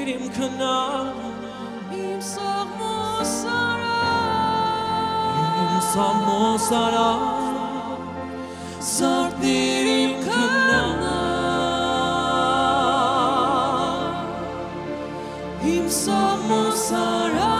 իմ քնան Իմ սաղմոսարա Իմ սաղմոսարա Սարդիր իմ քնան Իմ սաղմոսարա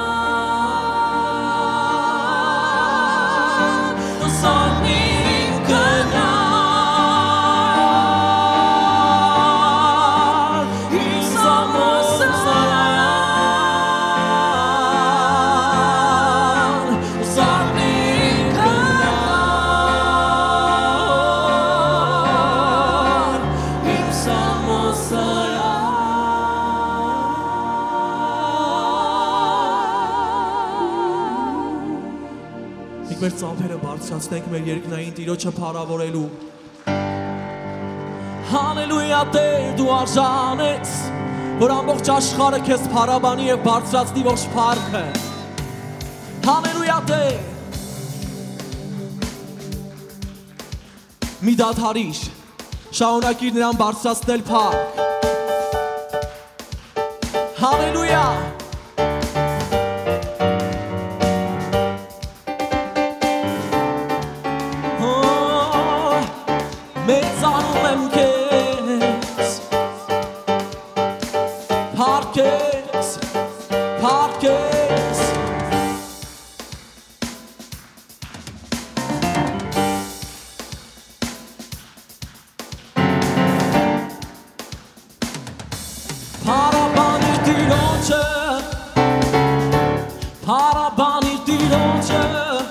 Մեր ծափերը բարձրացնենք մեր երկնային Տիրոջը փառավորելու Հալելույա Տեր դու արժան ես որ ամբողջ աշխարհը քեզ փառաբանի եւ բարձրացնի ողջ փառքը Հալելույա Տեր Մի դադարիր շարունակիր նրան բարձրացնել փառք Հալելույա Մեծանում եմ քեզ Փառքես Փառքես Փառաբանիր Տիրոջը Փառաբանիր Տիրոջը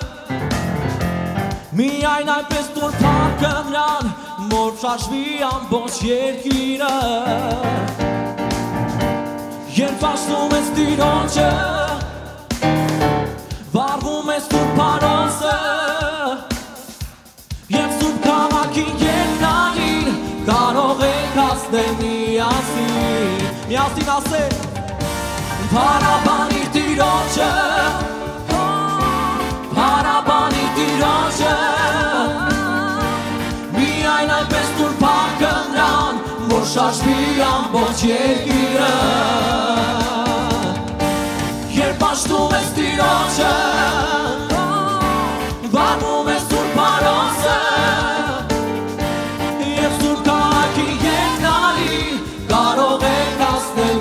Միայն այնպես տուր փառքը նրան Որ շարժվի ամբողջ երկիրը Երբ աշխում ես Տիրոջը Վառվում ես Սուրբ Փարոսը Եվ Սուրբ քաղաքի երկնային Կարող եք հասնել միասին Միասին ասել Փառաբանիր Տիրոջը Փառաբանիր Տիրոջը Միայն այնպես տուր փառքը նրան Որ շարժվի ամբողջ երկիրը Երբ աշխատում ես Տիրոջը Վառվում ես Սուրբ Փարոսը Եվ Սուրբ քաղաքի երկնային Կարող եք հասնել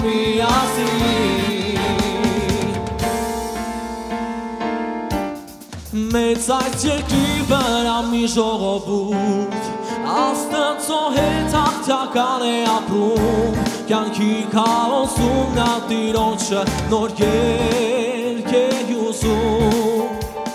միասին Մեծ այս երկրի վրա մի ժողովուրդ Աստծո հետ հաղթական է ապրում Կյանքի քաոսում նա Տիրոջը նոր երգ է հյուսում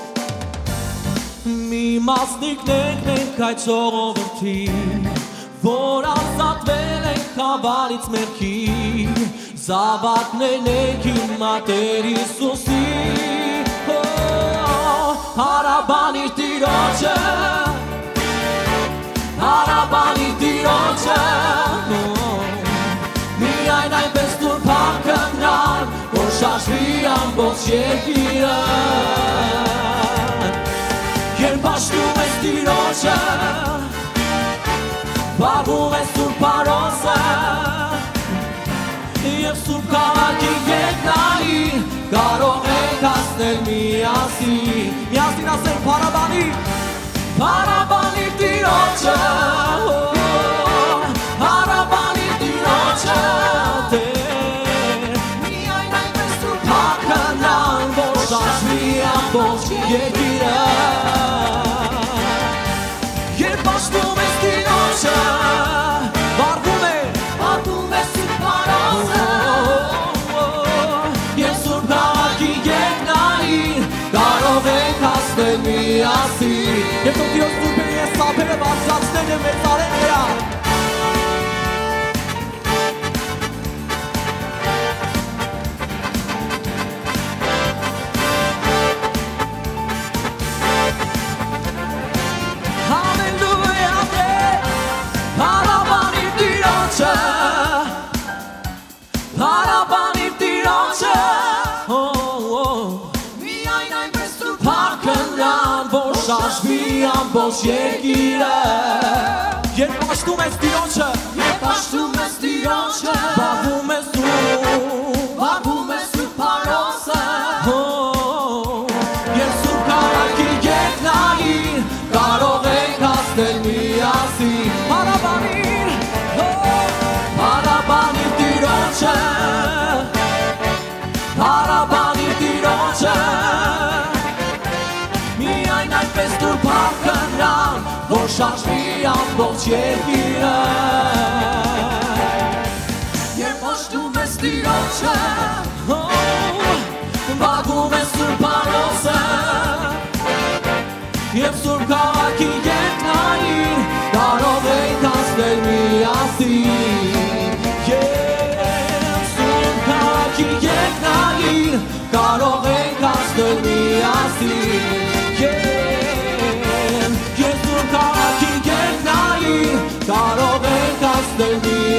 Մի մասնիկներ ենք այդ ժողովրդի Որ ազատվել ենք խավարից մեղքի Զավակներն ենք իմ Տեր Հիսուսի Փառաբանիր Տիրոջը Փառաբանիր Տիրոջը Միայն այնպես տուր փառքը նրան Որ շարժվի ամբողջ երկիրը Երբ աշխատում ես Տիրոջը Վառվում ես Սուրբ Փարոսը Եվ Սուրբ քաղաքի երկնային Կարող եք հասնել միասին Միասին ասենք փառաբանիր Փառաբանիր Տիրոջը Փառաբանիր Տիրոջը Միայն այնպես տուր փառքը նրան Որ շարժվի ամբողջ երկիրը Երբ աշխատում ես Տիրոջը Վառվում է Սուրբ Փարոսը Եվ Սուրբ քաղաքի երկնային Կարող եք հասնել միասին Եվ թող Տիրոջ սուրբերի ես ծափերը բարձրացնեն և մեծարեն նրան Հալելույա Տեր Փառաբանիր Տիրոջը Փառաբանիր Տիրոջը Միայն այնպես Շարժվի ամբողջ երկիրը Երբ աշտում ես Տիրոջը, Երբ աշտում ես Տիրոջը, բաղվում ես դու, վարվում ես Սուրբ Փարոսը, Երբ Սուրբ քաղաքի երկնային կարող ենք հասնել միասին, Փառաբանիր Տիրոջը, Փառաբանիր Տիրոջը, միայն այդպես դուր փառքը նրան, որ շարժվի ամբողջ երկիրը։ երբ աշտում ես Տիրոջը, Բաղվում ես Սուրբ Փարոսը, Եվ Սուրբ քաղաքի երկնային կարող ենք հասնել միասին, Եվ Սուրբ քաղաքի երկնային կարող ենք հասնել միասին, Եվ Սուրբ քաղաքի երկնային կարող ենք հասնել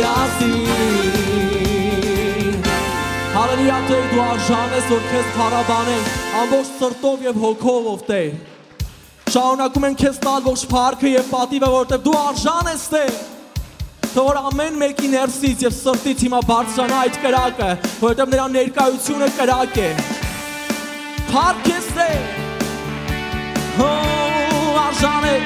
միասին։ Հալելույա Տեր, դու արժան ես, որ քեզ փառաբանենք ամբողջ սրտով եւ հոգով, Տեր։ Շարունակում ենք քեզ տալ ողջ փառքը եւ պատիվը, որովհետեւ դու արժան ես, Տեր։ Թող ամեն մեկի ներսից եւ սրտից հիմա բարձրանա այդ կրակը, որովհետեւ նրա ներկայությունը կրակ է։ Փառք ես, Տեր։ Արժան ես։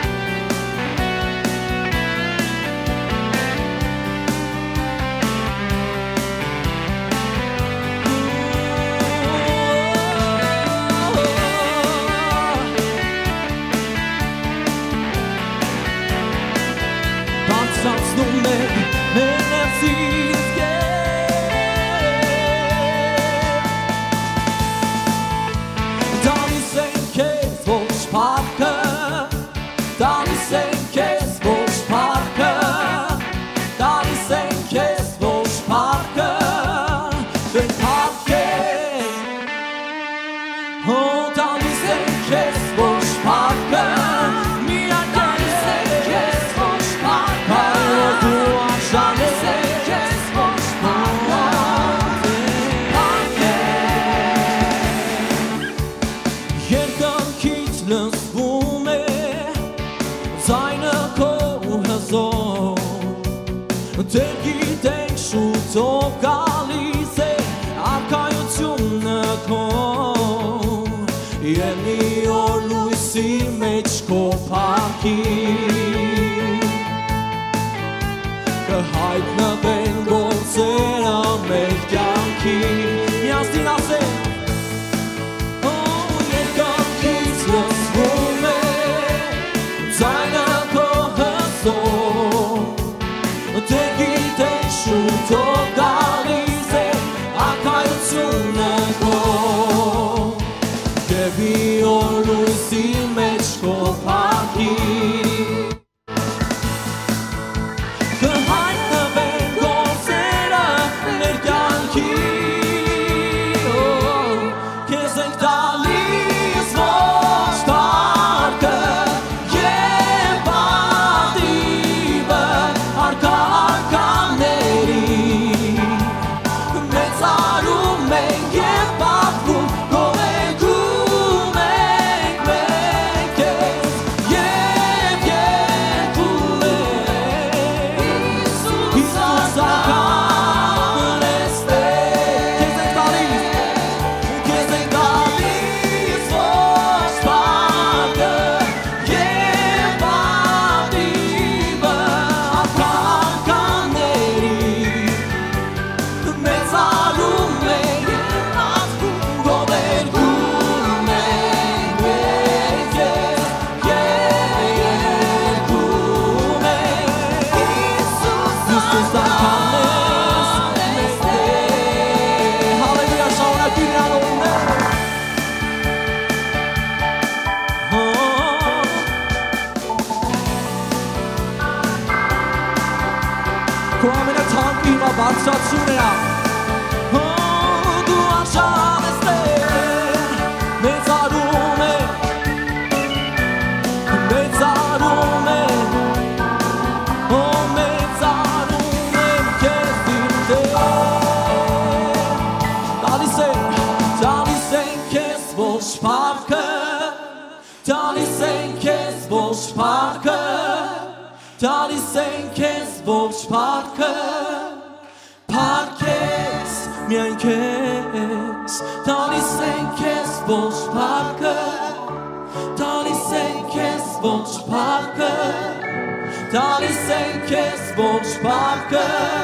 Բարձրացնում ենք մեր ներսից Տալիս ենք քեզ ողջ փառքը, տալիս ենք քեզ ողջ փառքը, տալիս ենք քեզ ողջ փառքը, Տեր փառք է, տալիս ենք քեզ ողջ փառքը, միայն տալիս ենք քեզ ողջ փառքը, դու արժան ես քեզ ողջ փառքը, փառք է, երկնքից լսվում է ձայնը քո հզոր, Տեր գիտենք շուտով գալիս է արքայությունը քո, Եվ մի օր լույսի մեջ քո փառքի կհայտնվեն գործերը մեր կյանքի, միասին ասենք, երկնքից լսվում է ձայնը քո հզոր, Տեր գիտենք շուտով գալիս է արքայությունը քո, Եվ մի օր լույսի մեջ քո փառքի կհայտնվեն գործերը մեր կյանքի, Քեզ ենք տալիս ողջ փառքը և պատիվը արքաների, մեծարում ենք և պատվում, գովերգում ենք մենք քեզ և երգում ենք, Հիսուս ակամն ես Տեր, քեզ ենք տալիս ողջ փառքը և պատիվը արքաների, մեծարում ենք և պատվում, գովերգում ենք մենք քեզ և երգում ենք, Հիսուս ակամն ես Տեր, հալելույա, շարունակիր անողներ, Քո ամենաթանկ հիմա բարձրացուն է, դու արժան ես Տեր, մեծարում ենք, մեծարում ենք, մեծարում ենք քեզ իմ Տեր, տալիս ենք քեզ ողջ փառքը, տալիս ենք քեզ ողջ փառքը, ենք քեզ ողջ փառքը Փառքես միայն քեզ Տալիս ենք քեզ ողջ փառքը Տալիս ենք քեզ ողջ փառքը Տալիս ենք քեզ ողջ փառքը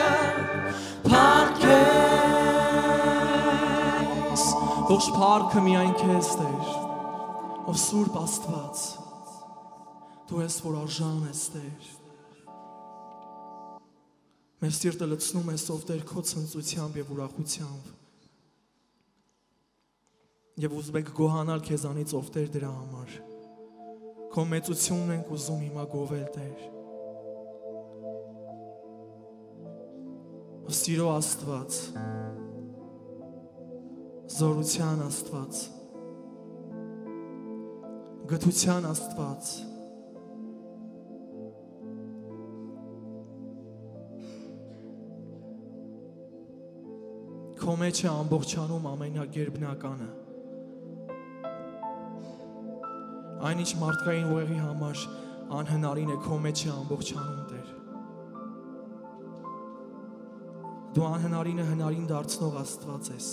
Փառքես Ողջ փառքը միայն քեզ Տեր Ով Սուրբ Աստված Դու ես որ արժան ես Տեր Մեր սիրտը լցնում ես ով Տեր քո ցնծությամբ եւ ուրախությամբ Եվ ուզում ենք գոհանալ քեզանից ով Տեր դրա համար Քո մեծությունն ենք ուզում հիմա գովել Տեր Ով սիրո Աստված Զորության Աստված Գթության Աստված Քո մեջ է ամբողջանում ամենագերբնականը Այն ինչ մարդկային ուղեղի համար անհնարին է քո մեջ է ամբողջանում Տեր Դու անհնարինը հնարին դարձնող Աստված ես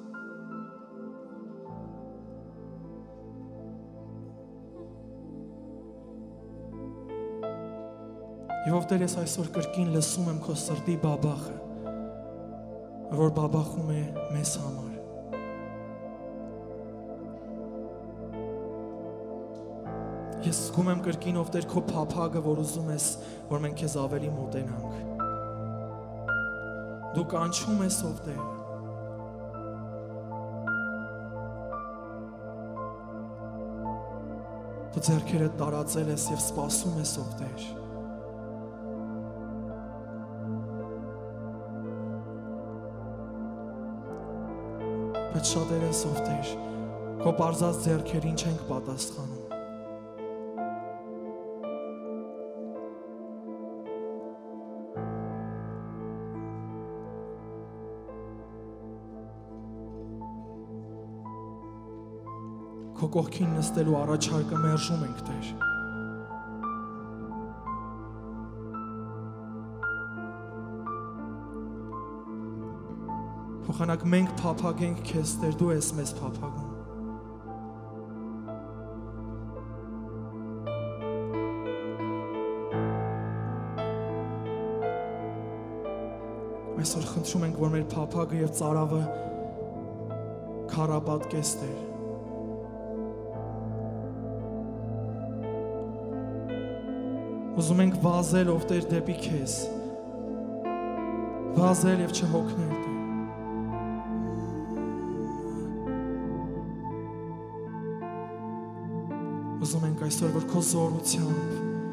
Եվ ով Տեր ես այսօր կրկին լսում եմ քո սրտի բաբախը որ բաբախում է մեզ համար Ես զգում եմ կրկին ով Տեր քո փափագը որ ուզում ես որ մենք քեզ ավելի մոտենանք Դու կանչում ես ով Տեր Դու ձեռքերդ տարածել ես եւ սպասում ես ով Տեր Բայց շատերս ով Տեր, քո պարզած ձեռքերին չենք պատասխանում Քո կողքին նստելու առաջարկը մերժում ենք Տեր Փոխանակ մենք փափագենք քեզ Տեր դու ես մեզ փափագում Այսօր խնդրում ենք որ մեր փափագը եւ ծարավը քարապատկես Տեր Ուզում ենք վազել ով Տեր դեպի քեզ Վազել եւ չհոգնել Տեր Ուզում ենք այսօր, որ քո զորությամբ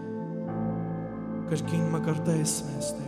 կրկին մկրտես մեզ, Տեր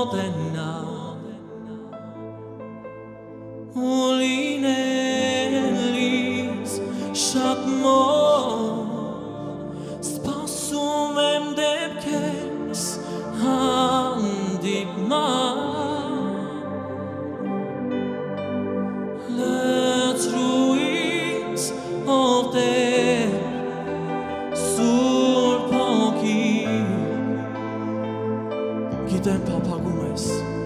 մոտենա ու լինելիս շատ մոտ սպասում եմ դեպքերս հանդիպման լցրու ինձ ով Տեր Սուրբ Հոգի գիտեմ փափագում ես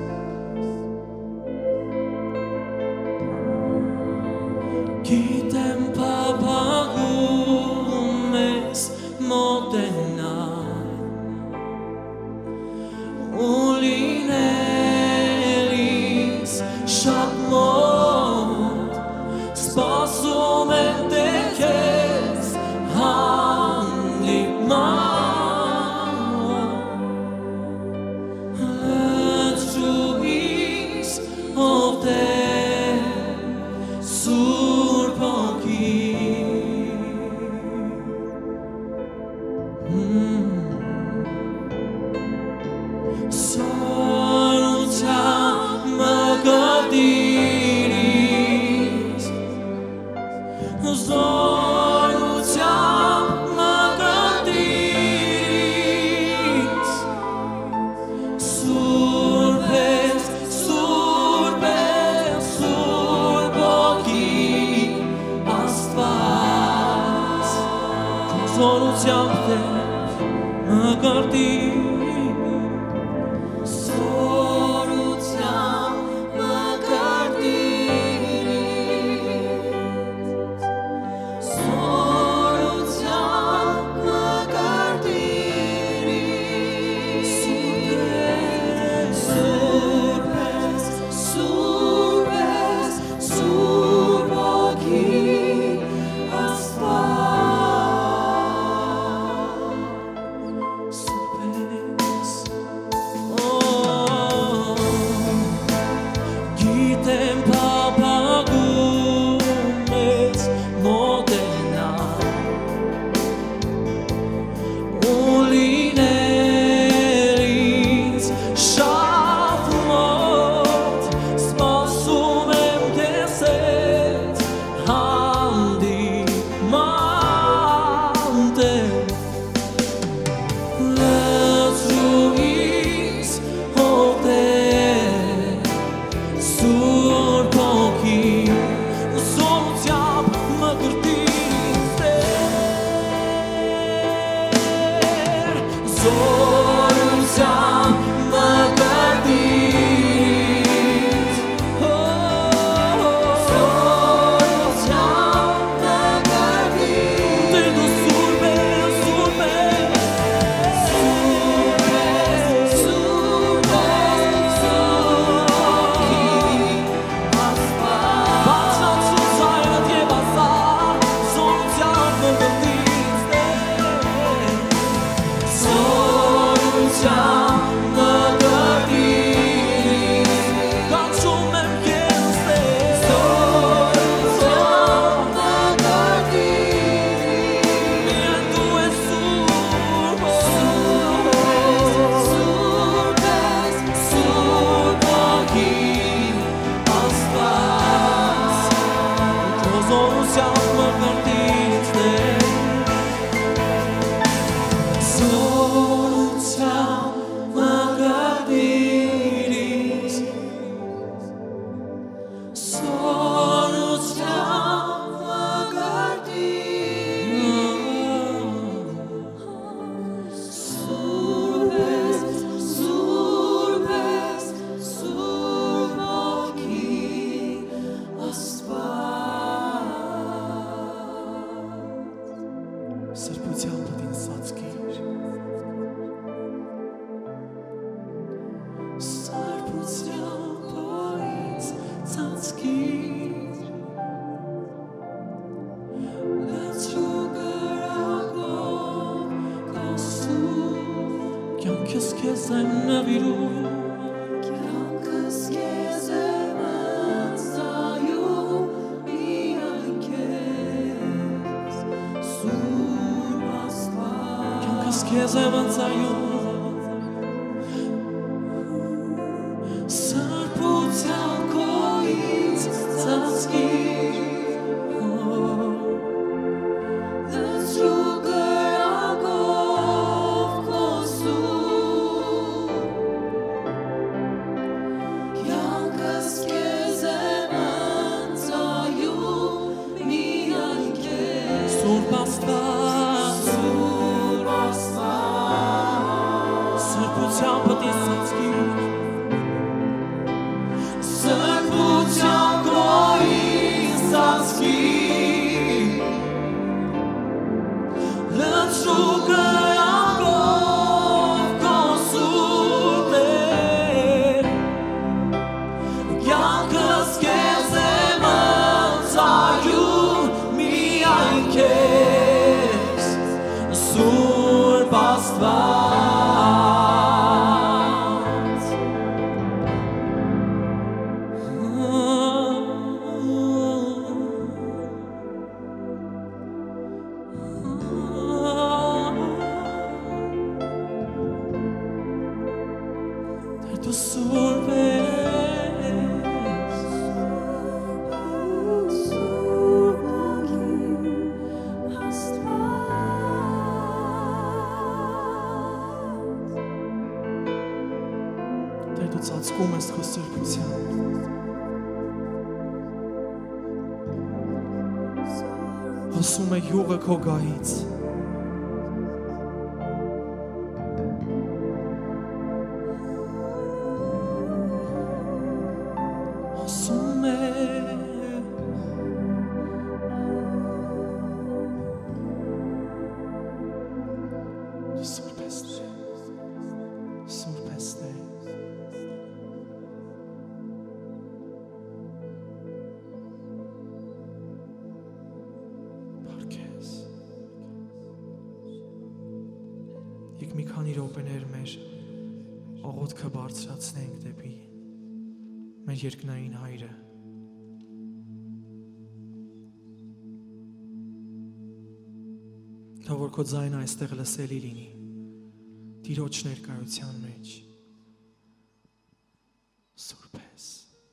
Գիտեմ փափագում ես մոտենալ ու լինել ինձ շատ մոտ սպասում եմ դեր քեզ հանդիպման լցրու ինձ ով Տեր Սուրբ Հոգի Սորության մկրտիր ինձ Զորության մկրտիր ինձ Սուրբ ես, Սուրբ ես, Սուրբ Հոգի Աստված Քո զորությամբ Տեր մկրտիր Քեզ եմ անցայում Սրբությամբ դիսացքի Սրբությամբ քո իսացքի Լցուկը ծածկում ես քո սրբությամբ հոսում է յուղը քո գահից հոսում է սուրբ ես սուրբ ես Եկ մի քանի րոպեներ մեր աղոթքը բարձրացնենք դեպի մեր երկնային Հայրը Թող որ քո ձայնը այստեղ լսելի լինի Տիրոջ ներկայության մեջ Սուրբ ես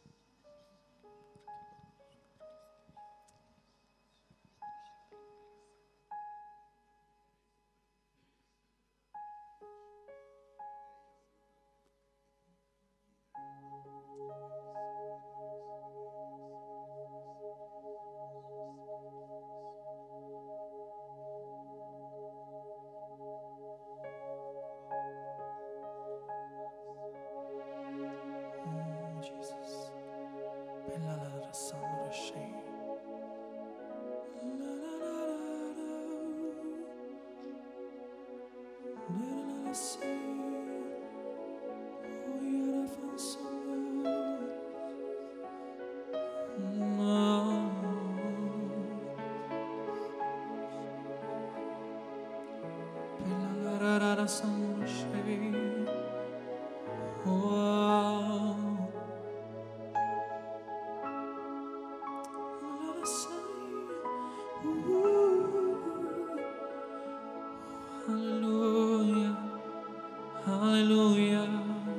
Hallelujah, hallelujah.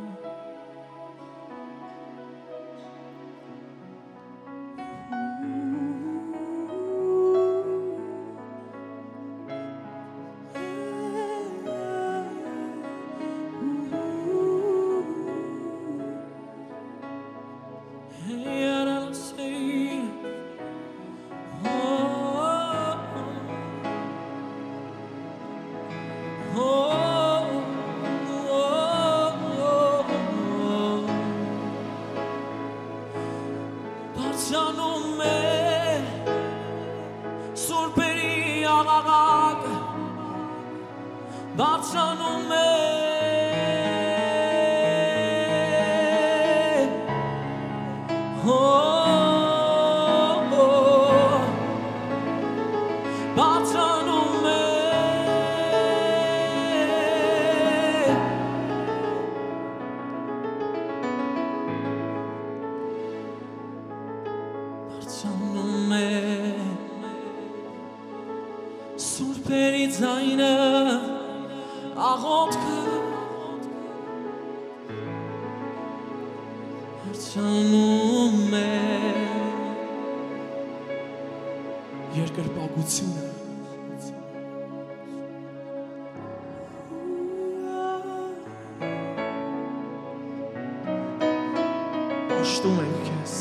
Սուրբերի ձայնը աղոթքը հարցանում է երկրպագությունը Պաշտում ենք քեզ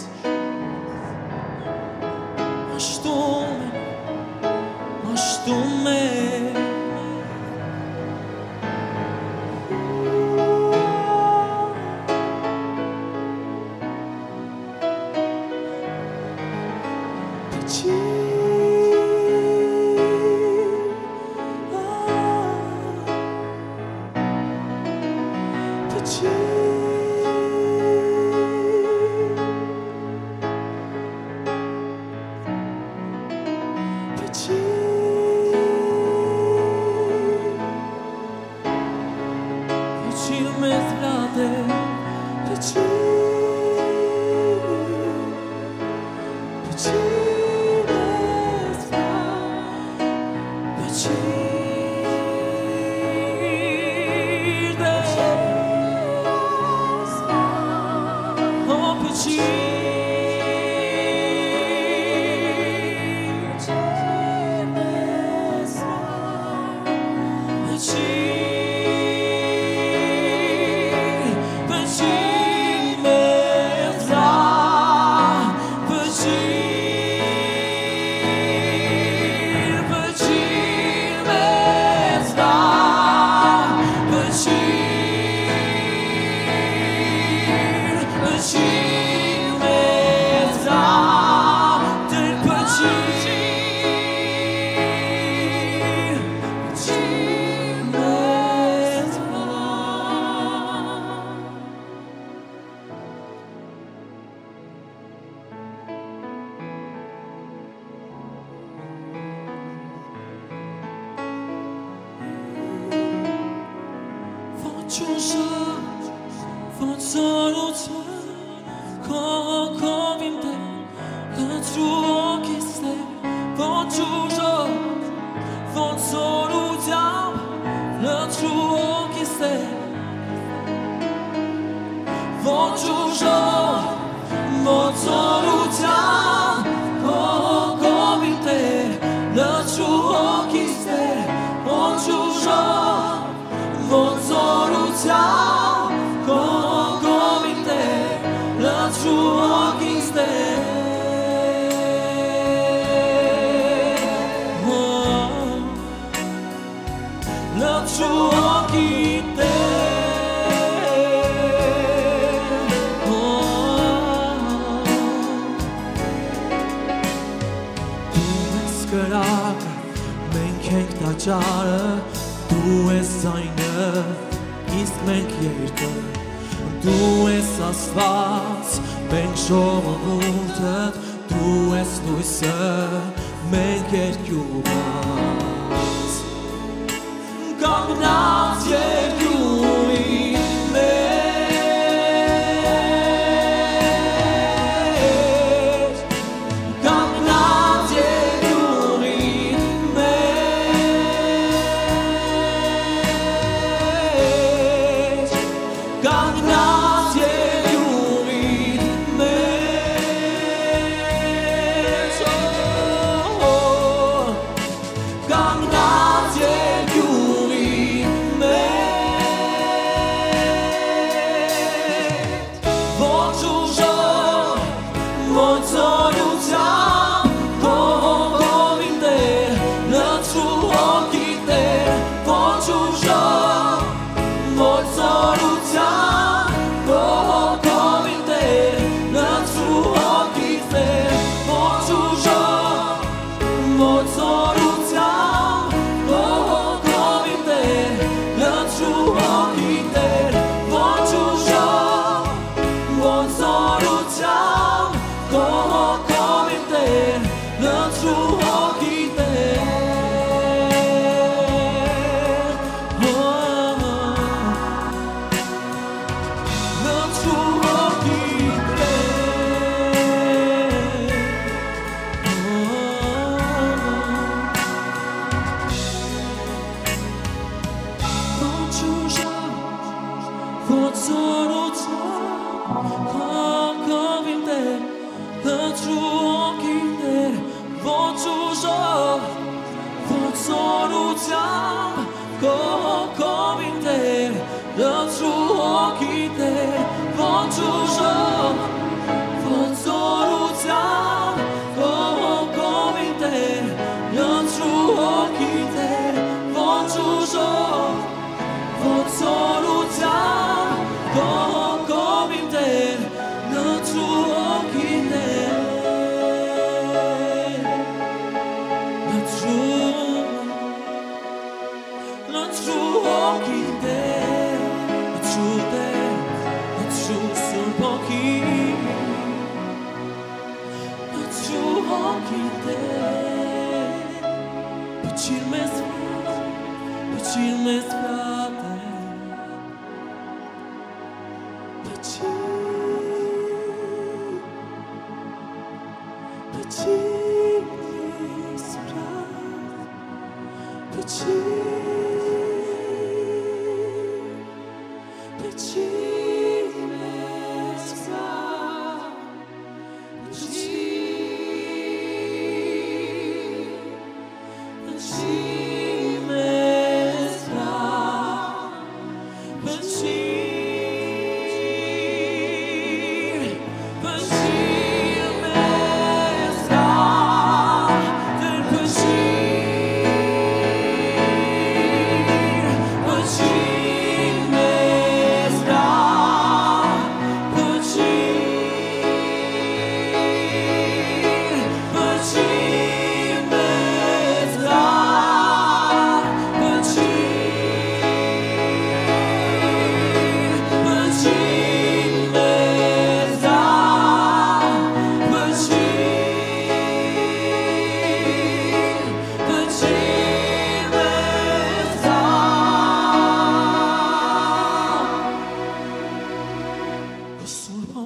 Պաշտում ենք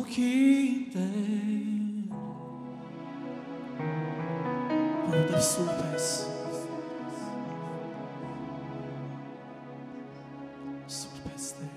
հոգին որովհետև սուրբ ես Thank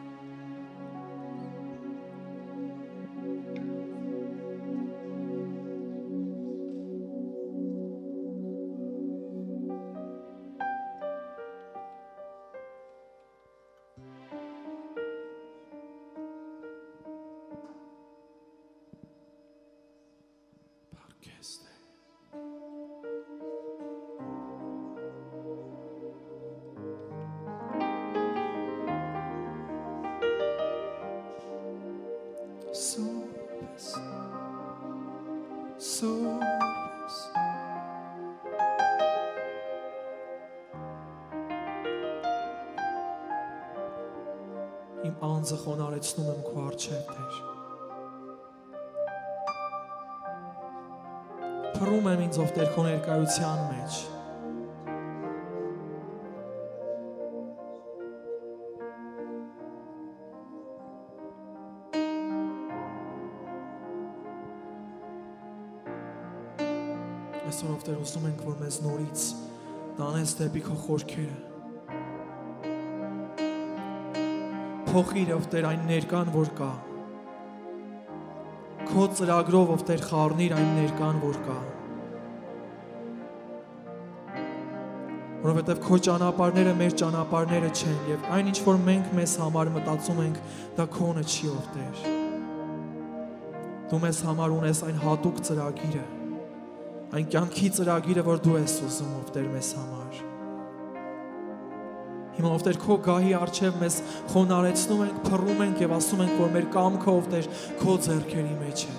Իմ անձը խոնարեցնում եմ քո առջև Տեր Փռում եմ ինձ ով Տեր քո ներկայության մեջ Այսօր ով Տեր ուզում ենք որ մեզ նորից տանես դեպի քո խորքերը Փոխիր ով Տեր այն ներկան որ կա Քո ծրագրով ով Տեր խառնիր այն ներկան որ կա Որովհետև քո ճանապարհները մեր ճանապարհները չեն եւ այն ինչ որ մենք մեզ համար մտածում ենք դա քոնը չի ով Տեր Դու մեզ համար ունես այն հատուկ ծրագիրը այն կյանքի ծրագիրը որ դու ես ուզում ով Տեր մեզ համար Հիմա ով Տեր քո գահի առջև մեզ խոնարեցնում ենք, փռում ենք եւ ասում ենք, որ մեր կամքը ով Տեր քո ձեռքերի մեջ է։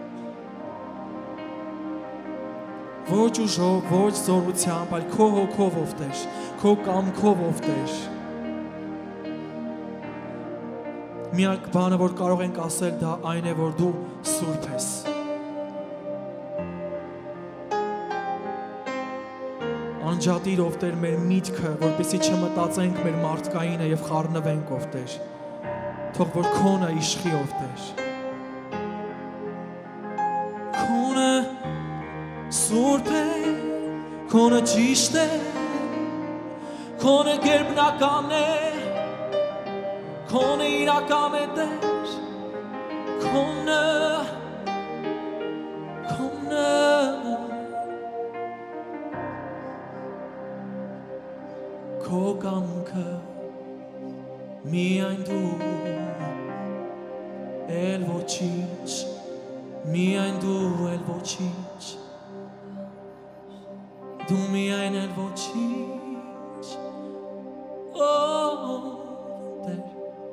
Ոչ ուժով, ոչ զորությամբ, այլ քո հոգով ով Տեր, քո կամքով ով Տեր։ Միակ բանը, որ կարող ենք ասել, դա այն է, որ դու սուրբ ես։ Անջատիր ով Տեր մեր միտքը, որպեսզի չմտածենք մեր մարդկայինը եւ խառնվենք ով Տեր։ Թող որ քոնը իշխի ով Տեր։ Քոնը սուրբ է, քոնը ճիշտ է, քոնը գերբնական է, քոնը իրական է Տեր, քոնը Քո կամքը միայն դու էլ ոչինչ միայն դու էլ ոչինչ դու միայն էլ ոչինչ Տեր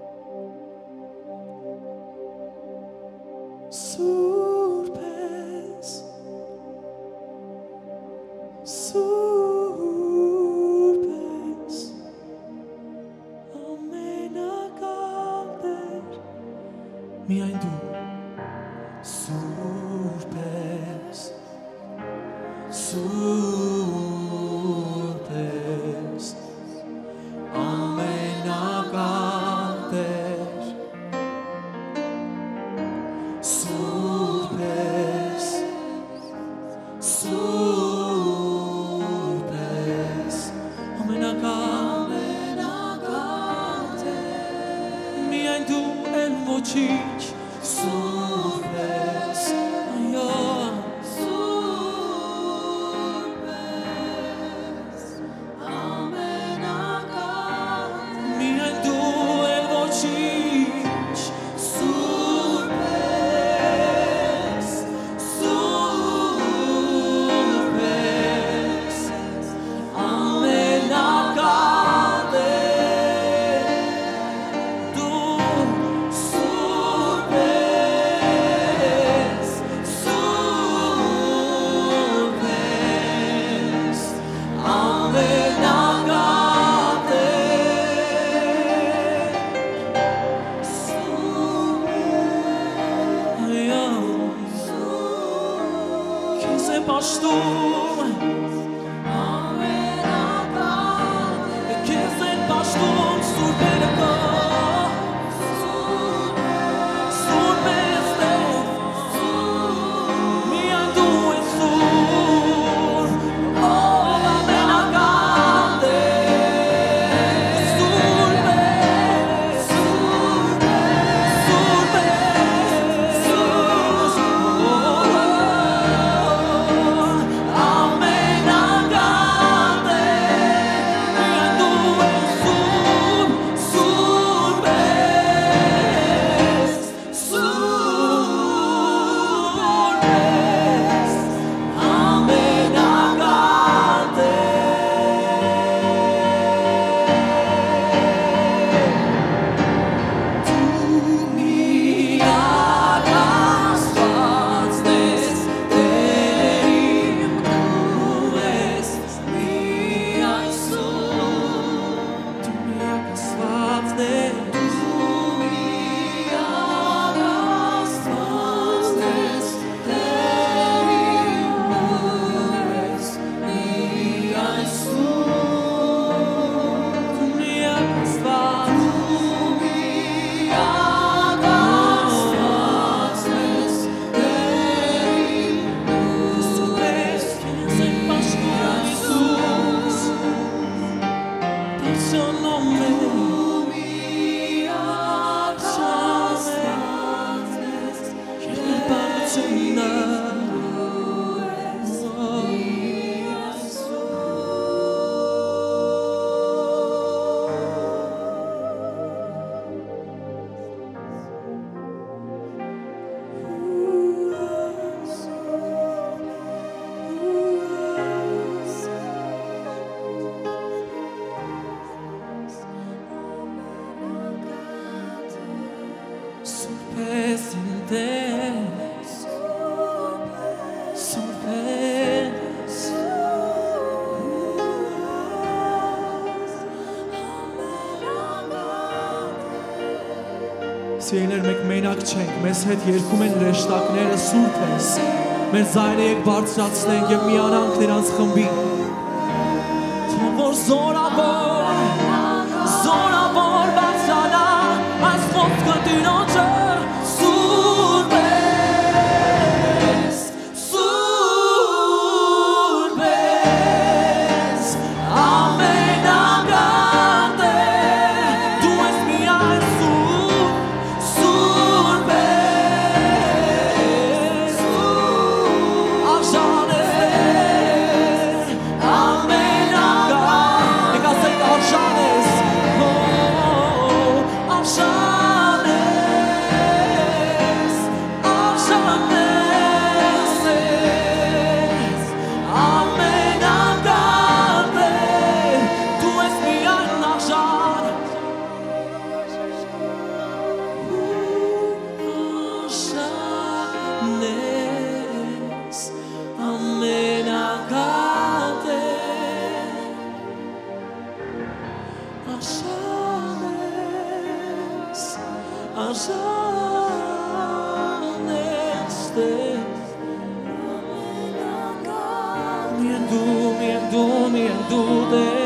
Սուրբ ես Միայն դու սուրբ ես, սուրբ ես, ամենական Տեր, սուրբ ես, սուրբ ես, ամենական Տեր, միայն դու էլ ոչինչ Սուրբ ես, այո, սուրբ ես, ամենական Միայն դու էլ ոչինչ, սուրբ ես, սուրբ ես, ամենական Պաշտում ամենական Քեզ են պաշտում սուրբերը քո Սուրբ ես Քեզ ինտես Սուրբ ես Սիրելիներ, մենք մենակ չենք, մեզ հետ երգում են հրեշտակները, Սուրբ ես Մեր ձայնը եկ բարձրացնենք և միանանք նրանց խմբին Թող որ զորավոր բարձրանա այս խոսքը Տիրոջը Սուրբ ես, Սուրբ ես, ամենագատ է Դու ես միայն Սուրբ ես, արժան ես ամենագատ Եկ ասենք արժան ես Miendu te